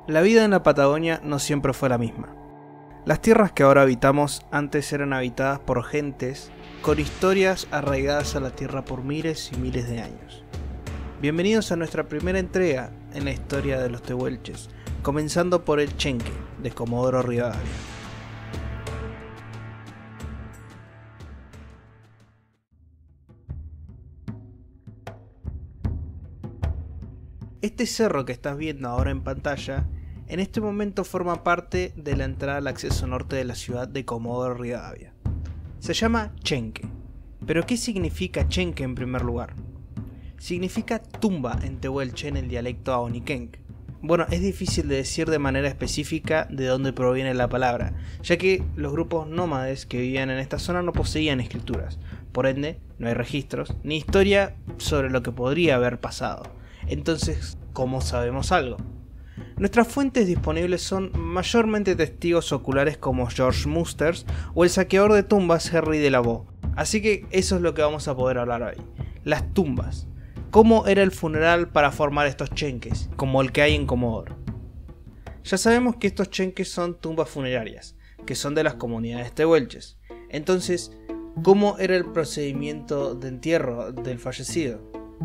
La vida en la Patagonia no siempre fue la misma. Las tierras que ahora habitamos antes eran habitadas por gentes con historias arraigadas a la tierra por miles y miles de años. Bienvenidos a nuestra primera entrega en la historia de los tehuelches, comenzando por el Chenque, de Comodoro Rivadavia. Este cerro que estás viendo ahora en pantalla, en este momento forma parte de la entrada al acceso norte de la ciudad de Comodoro Rivadavia. Se llama Chenque. ¿Pero qué significa Chenque en primer lugar? Significa tumba en tehuelche en el dialecto ahoniquenque. Bueno, es difícil de decir de manera específica de dónde proviene la palabra, ya que los grupos nómades que vivían en esta zona no poseían escrituras, por ende no hay registros ni historia sobre lo que podría haber pasado. Entonces, ¿cómo sabemos algo? Nuestras fuentes disponibles son mayormente testigos oculares como George Musters o el saqueador de tumbas Henry de Lavaux. Así que eso es lo que vamos a poder hablar hoy. Las tumbas. ¿Cómo era el funeral para formar estos chenques, como el que hay en Comodoro? Ya sabemos que estos chenques son tumbas funerarias, que son de las comunidades tehuelches. Entonces, ¿cómo era el procedimiento de entierro del fallecido?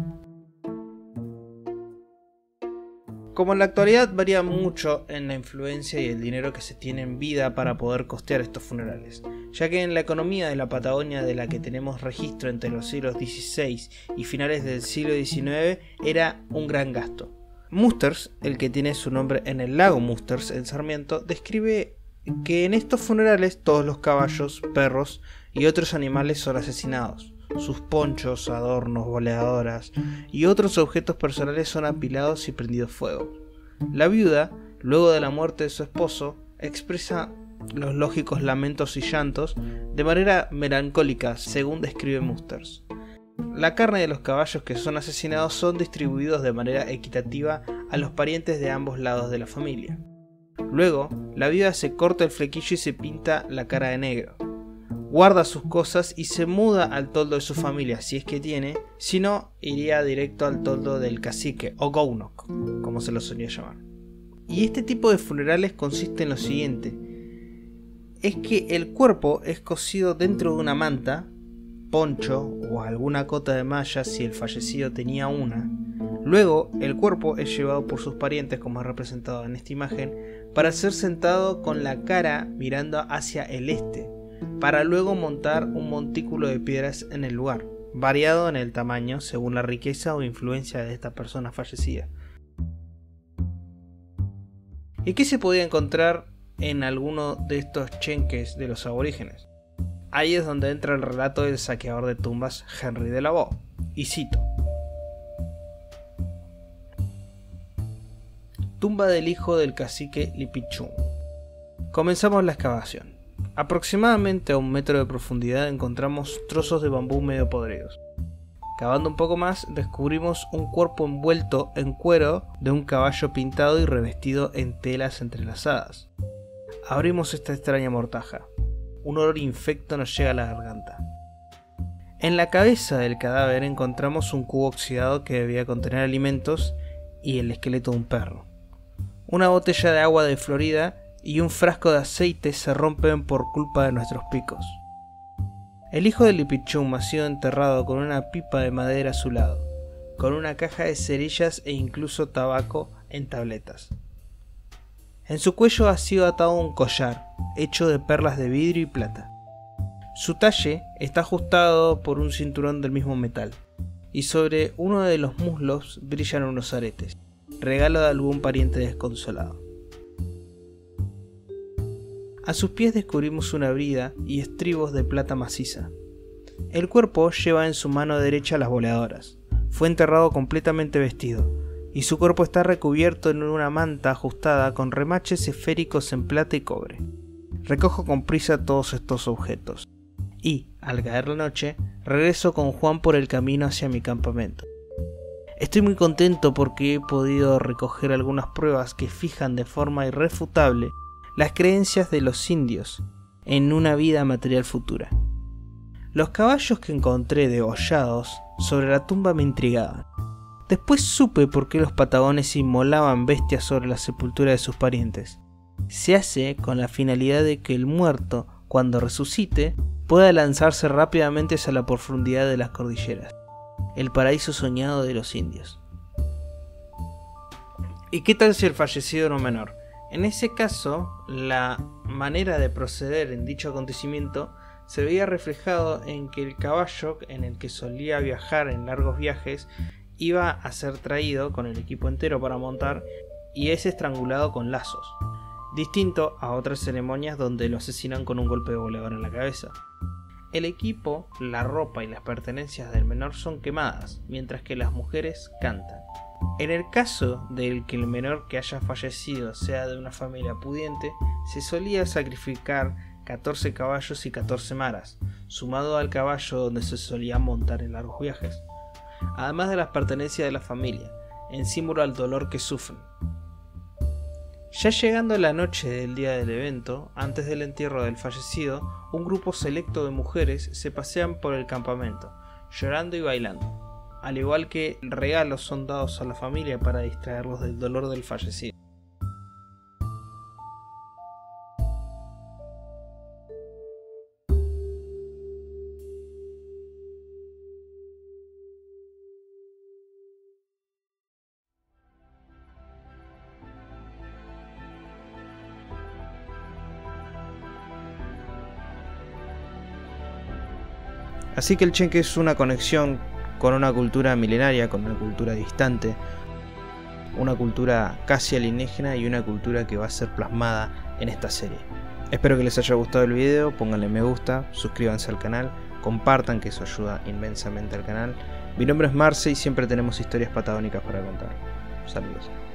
Como en la actualidad varía mucho en la influencia y el dinero que se tiene en vida para poder costear estos funerales, ya que en la economía de la Patagonia de la que tenemos registro entre los siglos XVI y finales del siglo XIX era un gran gasto. Musters, el que tiene su nombre en el lago Musters en Sarmiento, describe que en estos funerales todos los caballos, perros y otros animales son asesinados. Sus ponchos, adornos, boleadoras y otros objetos personales son apilados y prendidos fuego. La viuda, luego de la muerte de su esposo, expresa los lógicos lamentos y llantos de manera melancólica, según describe Musters. La carne de los caballos que son asesinados son distribuidos de manera equitativa a los parientes de ambos lados de la familia. Luego, la viuda se corta el flequillo y se pinta la cara de negro. Guarda sus cosas y se muda al toldo de su familia, si es que tiene, si no, iría directo al toldo del cacique o gounok, como se lo solía llamar. Y este tipo de funerales consiste en lo siguiente: es que el cuerpo es cosido dentro de una manta, poncho o alguna cota de malla si el fallecido tenía una. Luego, el cuerpo es llevado por sus parientes, como es representado en esta imagen, para ser sentado con la cara mirando hacia el este, para luego montar un montículo de piedras en el lugar, variado en el tamaño según la riqueza o influencia de esta persona fallecida. ¿Y qué se podía encontrar en alguno de estos chenques de los aborígenes? Ahí es donde entra el relato del saqueador de tumbas Henry de Lavaux, y cito: tumba del hijo del cacique Lipichún. Comenzamos la excavación. Aproximadamente a 1 metro de profundidad encontramos trozos de bambú medio podridos. Cavando un poco más, descubrimos un cuerpo envuelto en cuero de un caballo pintado y revestido en telas entrelazadas. Abrimos esta extraña mortaja. Un olor infecto nos llega a la garganta. En la cabeza del cadáver encontramos un cubo oxidado que debía contener alimentos y el esqueleto de un perro. Una botella de agua de Florida y un frasco de aceite se rompen por culpa de nuestros picos. El hijo de Lipichún ha sido enterrado con una pipa de madera a su lado, con una caja de cerillas e incluso tabaco en tabletas. En su cuello ha sido atado un collar, hecho de perlas de vidrio y plata. Su talle está ajustado por un cinturón del mismo metal, y sobre uno de los muslos brillan unos aretes, regalo de algún pariente desconsolado. A sus pies descubrimos una brida y estribos de plata maciza. El cuerpo lleva en su mano derecha las boleadoras. Fue enterrado completamente vestido, y su cuerpo está recubierto en una manta ajustada con remaches esféricos en plata y cobre. Recojo con prisa todos estos objetos, y, al caer la noche, regreso con Juan por el camino hacia mi campamento. Estoy muy contento porque he podido recoger algunas pruebas que fijan de forma irrefutable las creencias de los indios en una vida material futura. Los caballos que encontré degollados sobre la tumba me intrigaban. Después supe por qué los patagones inmolaban bestias sobre la sepultura de sus parientes. Se hace con la finalidad de que el muerto, cuando resucite, pueda lanzarse rápidamente hacia la profundidad de las cordilleras, el paraíso soñado de los indios. ¿Y qué tal si el fallecido era un menor? En ese caso, la manera de proceder en dicho acontecimiento se veía reflejado en que el caballo en el que solía viajar en largos viajes iba a ser traído con el equipo entero para montar y es estrangulado con lazos, distinto a otras ceremonias donde lo asesinan con un golpe de volador en la cabeza. El equipo, la ropa y las pertenencias del menor son quemadas, mientras que las mujeres cantan. En el caso de que el menor que haya fallecido sea de una familia pudiente, se solía sacrificar 14 caballos y 14 maras, sumado al caballo donde se solía montar en largos viajes, además de las pertenencias de la familia, en símbolo al dolor que sufren. Ya llegando la noche del día del evento, antes del entierro del fallecido, un grupo selecto de mujeres se pasean por el campamento, llorando y bailando. Al igual que regalos son dados a la familia para distraerlos del dolor del fallecido. Así que el chenque es una conexión con una cultura milenaria, con una cultura distante, una cultura casi alienígena y una cultura que va a ser plasmada en esta serie. Espero que les haya gustado el video, pónganle me gusta, suscríbanse al canal, compartan, que eso ayuda inmensamente al canal. Mi nombre es Marce y siempre tenemos historias patagónicas para contar. Saludos.